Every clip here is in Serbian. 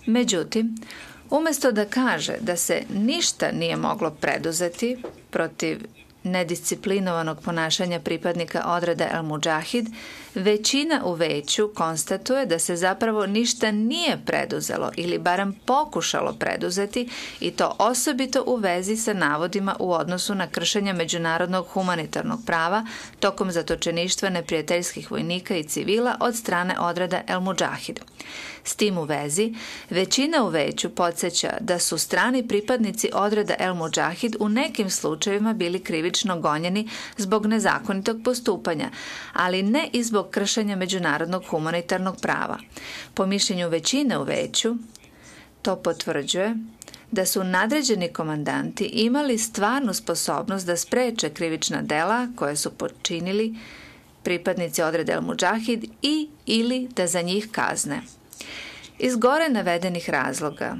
Međutim, umjesto da kaže da se ništa nije moglo preduzeti protiv nedisciplinovanog ponašanja pripadnika odreda El Mudžahid, većina u veću konstatuje da se zapravo ništa nije preduzelo ili barem pokušalo preduzeti, i to osobito u vezi sa navodima u odnosu na kršenje međunarodnog humanitarnog prava tokom zatočeništva neprijateljskih vojnika i civila od strane odreda El Mudžahid. S tim u vezi, većina u veću podsjeća da su strani pripadnici odreda El Mudžahid u nekim slučajevima bili krivično gonjeni zbog nezakonitog postupanja, ali ne i zbog kršenja međunarodnog humanitarnog prava. Po mišljenju većine u veću, to potvrđuje da su nadređeni komandanti imali stvarnu sposobnost da spreče krivična dela koje su počinili pripadnici odreda El Mudžahid i ili da za njih kazne. Iz gore navedenih razloga,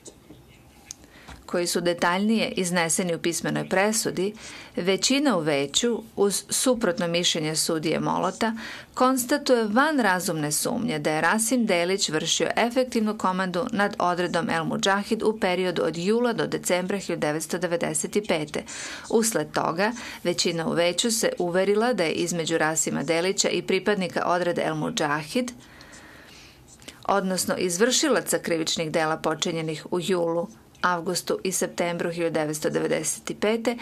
koji su detaljnije izneseni u pismenoj presudi, većina u veću, uz suprotno mišljenje sudije Molota, konstatuje van razumne sumnje da je Rasim Delić vršio efektivnu komandu nad odredom El Mudžahid u periodu od jula do decembra 1995. Usled toga, većina u veću se uverila da je između Rasima Delića i pripadnika odreda El Mudžahid, odnosno izvršilaca krivičnih dela počinjenih u julu, avgustu i septembru 1995.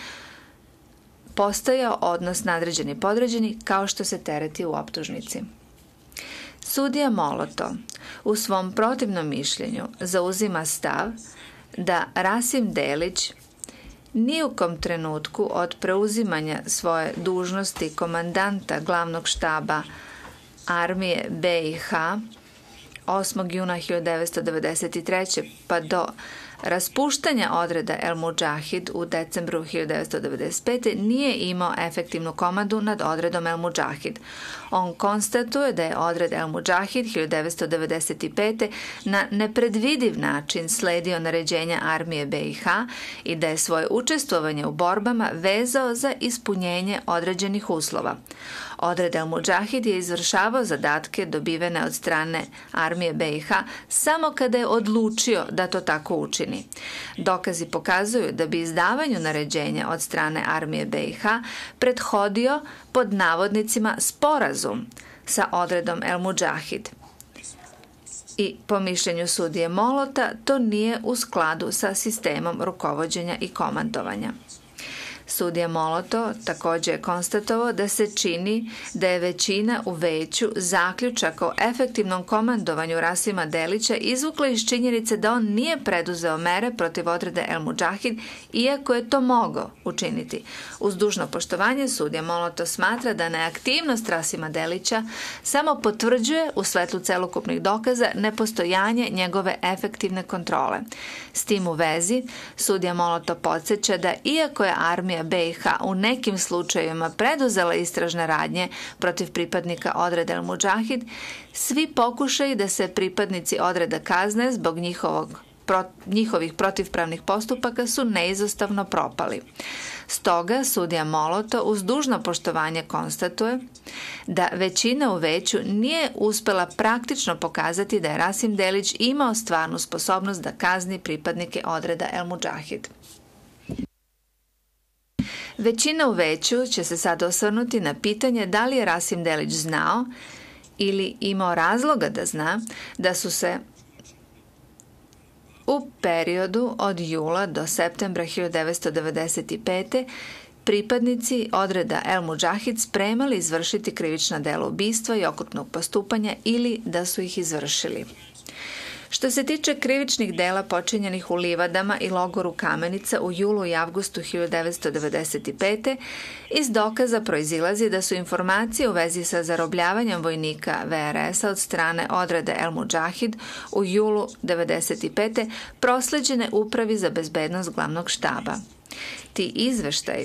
postojao odnos nadređeni-podređeni, kao što se tereti u optužnici. Sudija Moloto u svom protivnom mišljenju zauzima stav da Rasim Delić ni u kom trenutku od preuzimanja svoje dužnosti komandanta glavnog štaba armije BiH 8. juna 1993. pa do raspuštanja odreda El Mudžahid u decembru 1995. nije imao efektivnu komandu nad odredom El Mudžahid. On konstatuje da je odred El Mudžahid 1995. na nepredvidiv način sledio naređenja armije BiH i da je svoje učestvovanje u borbama vezao za ispunjenje određenih uslova. Odred El Mudžahid je izvršavao zadatke dobivene od strane armije BiH samo kada je odlučio da to tako učini. Dokazi pokazuju da bi izdavanju naređenja od strane armije BiH prethodio pod navodnicima sporazum sa odredom El Mudžahid. I po mišljenju sudije Molota to nije u skladu sa sistemom rukovođenja i komandovanja. Sudija Moloto također je konstatovao da se čini da je većina u veću zaključak o efektivnom komandovanju Rasima Delića izvukla iz činjenice da on nije preduzeo mere protiv odreda El Mudžahid, iako je to mogao učiniti. Uz dužno poštovanje, sudija Moloto smatra da neaktivnost Rasima Delića samo potvrđuje u svetlu celokupnih dokaza nepostojanje njegove efektivne kontrole. S tim u vezi, sudija Moloto podsjeća da iako je armija BiH u nekim slučajevima preduzela istražne radnje protiv pripadnika odreda El Mudžahid, svi pokušaji da se pripadnici odreda kazne zbog njihovih protivpravnih postupaka su neizostavno propali. Stoga sudija Moloto uz dužno poštovanje konstatuje da većina u veću nije uspela praktično pokazati da je Rasim Delić imao stvarnu sposobnost da kazni pripadnike odreda El Mudžahid. Većina u veću će se sad osvrnuti na pitanje da li je Rasim Delić znao ili imao razloga da zna da su se u periodu od jula do septembra 1995. pripadnici odreda El Mudžahid spremali izvršiti krivična dela ubistva i okrutnog postupanja ili da su ih izvršili. Što se tiče krivičnih dela počinjenih u livadama i logoru Kamenica u julu i avgustu 1995. iz dokaza proizilazi da su informacije u vezi sa zarobljavanjem vojnika VRS-a od strane odreda El Mudžahid u julu 1995. prosleđene Upravi za bezbednost glavnog štaba. Ti izveštaji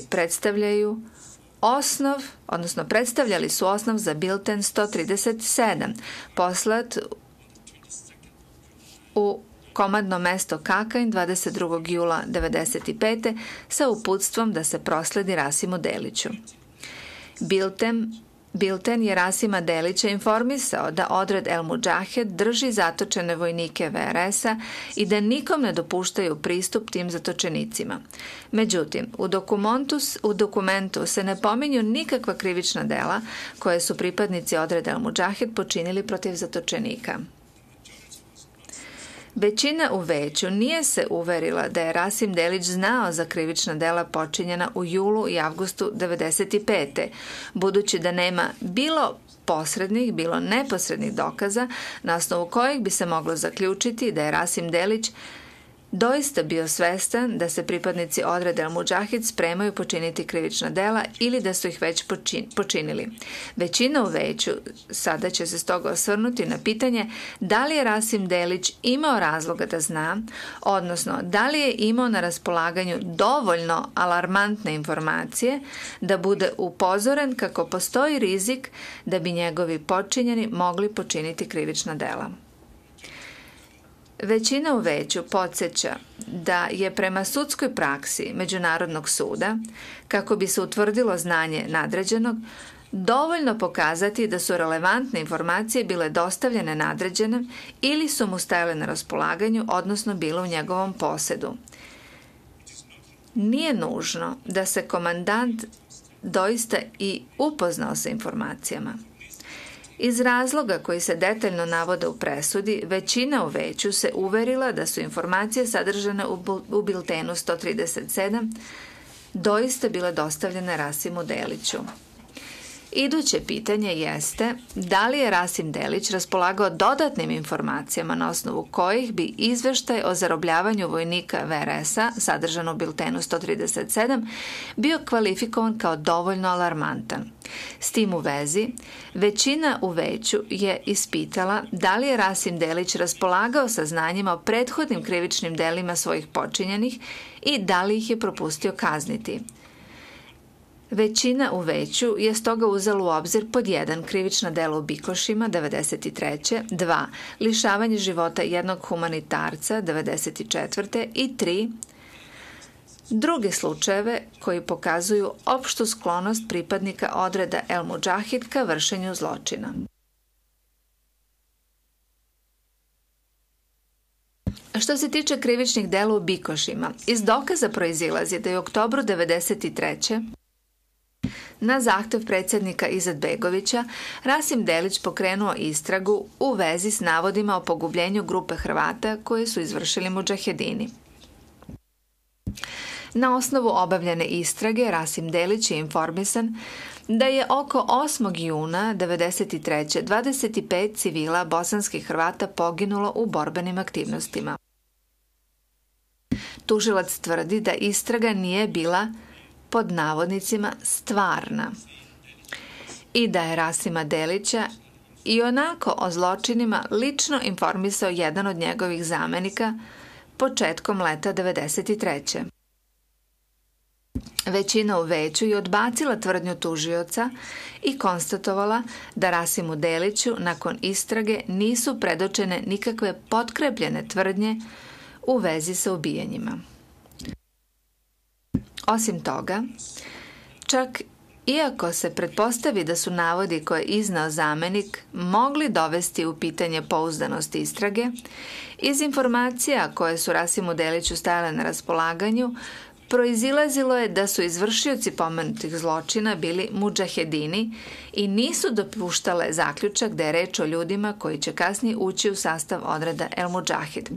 predstavljali su osnov za bilten 137, poslat u komandno mesto Kakain 22. jula 1995. sa uputstvom da se prosledi Rasimu Deliću. Bilten je Rasima Delića informisao da odred El Mudžahed drži zatočene vojnike VRS-a i da nikom ne dopuštaju pristup tim zatočenicima. Međutim, u dokumentu se ne pominju nikakva krivična dela koje su pripadnici odreda El Mudžahed počinili protiv zatočenika. Većina u veću nije se uverila da je Rasim Delić znao za krivična dela počinjena u julu i avgustu 1995. budući da nema bilo posrednih, bilo neposrednih dokaza na osnovu kojih bi se moglo zaključiti da je Rasim Delić doista bio svestan da se pripadnici odreda El Mudžahed spremaju počiniti krivična dela ili da su ih već počinili. Većina u veću sada će se stoga osvrnuti na pitanje da li je Rasim Delić imao razloga da zna, odnosno da li je imao na raspolaganju dovoljno alarmantne informacije da bude upozoren kako postoji rizik da bi njegovi počinjeni mogli počiniti krivična dela. Većina u veću podsjeća da je prema sudskoj praksi Međunarodnog suda, kako bi se utvrdilo znanje nadređenog, dovoljno pokazati da su relevantne informacije bile dostavljene nadređenom ili su mu stajale na raspolaganju, odnosno bile u njegovom posedu. Nije nužno da se komandant doista i upoznao sa informacijama. Iz razloga koji se detaljno navode u presudi, većina u veću se uverila da su informacije sadržane u biltenu 137 doista bile dostavljene Rasimu Deliću. Iduće pitanje jeste da li je Rasim Delić raspolagao dodatnim informacijama na osnovu kojih bi izveštaj o zarobljavanju vojnika VRS-a, sadržan u biltenu 137, bio kvalifikovan kao dovoljno alarmantan. S tim u vezi, većina u veću je ispitala da li je Rasim Delić raspolagao saznanjima o prethodnim krivičnim delima svojih počinjenih i da li ih je propustio kazniti. Većina u veću je stoga uzela u obzir pod 1. krivična dela u Bikošima 93. 2. lišavanje života jednog humanitarca 94. i 3. druge slučajeve koji pokazuju opštu sklonost pripadnika odreda El Mudžahed ka vršenju zločina. Što se tiče krivičnih dela u Bikošima, iz dokaza proizilazi da je u oktobru 93. na zahtev predsjednika Izetbegovića, Rasim Delić pokrenuo istragu u vezi s navodima o pogubljenju grupe Hrvata koje su izvršili mudžahedini. Na osnovu obavljene istrage, Rasim Delić je informisan da je oko 8. juna 1993. 25 civila bosanskih Hrvata poginulo u borbenim aktivnostima. Tužilac tvrdi da istraga nije bila pod navodnicima stvarna i da je Rasima Delića i onako o zločinima lično informisao jedan od njegovih zamenika početkom leta 1993. Većina u veću je odbacila tvrdnju tužioca i konstatovala da Rasimu Deliću nakon istrage nisu predočene nikakve potkrepljene tvrdnje u vezi sa ubijanjima. Osim toga, čak iako se pretpostavi da su navodi koje je iznao zamenik mogli dovesti u pitanje pouzdanost istrage, iz informacija koje su Rasimu Deliću stajale na raspolaganju, proizilazilo je da su izvršioci pomenutih zločina bili mudžahedini i nisu dopuštale zaključak da je reč o ljudima koji će kasnije ući u sastav odreda El Mudžahed.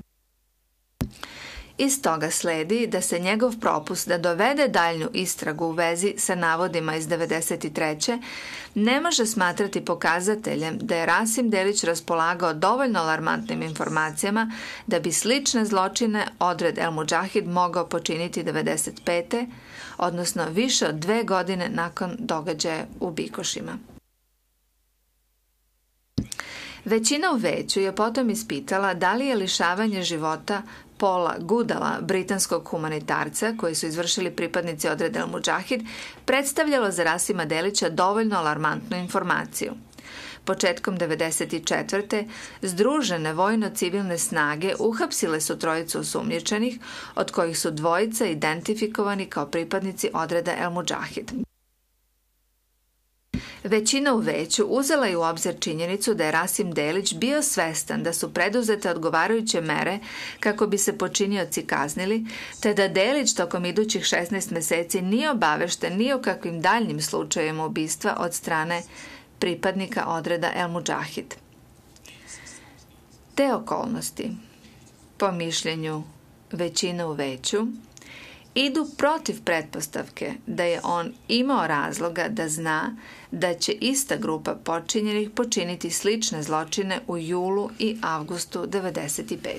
Iz toga sledi da se njegov propust da dovede daljnju istragu u vezi sa navodima iz 1993. ne može smatrati pokazateljem da je Rasim Delić raspolagao dovoljno alarmantnim informacijama da bi slične zločine odred El Mudžahed mogao počiniti 1995. odnosno više od 2 godine nakon događaja u Bikošima. Većina u veću je potom ispitala da li je lišavanje života Paula Goodalla, britanskog humanitarca koji su izvršili pripadnici odreda El Mudžahed, predstavljalo za Rasima Delića dovoljno alarmantnu informaciju. Početkom 1994. združene vojno-civilne snage uhapsile su 3 osumnjičenih, od kojih su 2 identifikovani kao pripadnici odreda El Mudžahed. Većina u veću uzela je u obzir činjenicu da je Rasim Delić bio svestan da su preduzete odgovarajuće mere kako bi se počinioci kaznili, te da Delić tokom idućih 16 meseci nije obavešten ni o kakvim daljnim slučajevima ubistva od strane pripadnika odreda El Mudžahid. Te okolnosti, po mišljenju većine u veću, idu protiv pretpostavke da je on imao razloga da zna da će ista grupa počinjenih počiniti slične zločine u julu i avgustu 1995.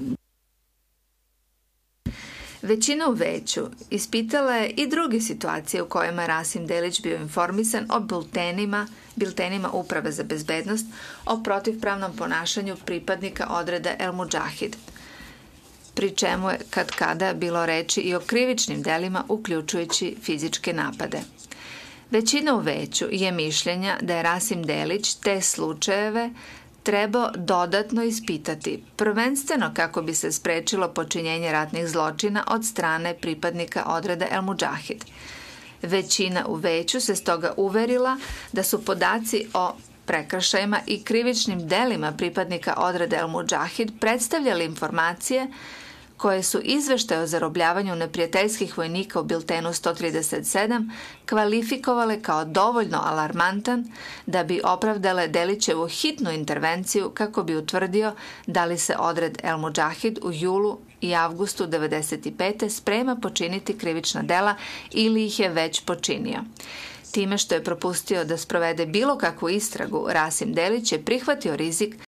Većina u veću ispitala je i druge situacije u kojima Rasim Delić bio informisan o biltenima Uprave za bezbednost o protivpravnom ponašanju pripadnika odreda El Mudžahid, pri čemu je kada bilo reči i o krivičnim delima uključujući fizičke napade. Većina u veću je mišljenja da je Rasim Delić te slučajeve trebao dodatno ispitati, prvenstveno kako bi se sprečilo počinjenje ratnih zločina od strane pripadnika odreda El Mudžahid. Većina u veću se stoga uverila da su podaci o prekršajima i krivičnim delima pripadnika odreda El Mudžahid predstavljali informacije koje su izveštaje o zarobljavanju neprijateljskih vojnika u biltenu 137 kvalifikovale kao dovoljno alarmantan da bi opravdale Delićevu hitnu intervenciju kako bi utvrdio da li se odred El Mudžahid u julu i avgustu 1995. sprema počiniti krivična dela ili ih je već počinio. Time što je propustio da sprovede bilo kakvu istragu, Rasim Delić je prihvatio rizik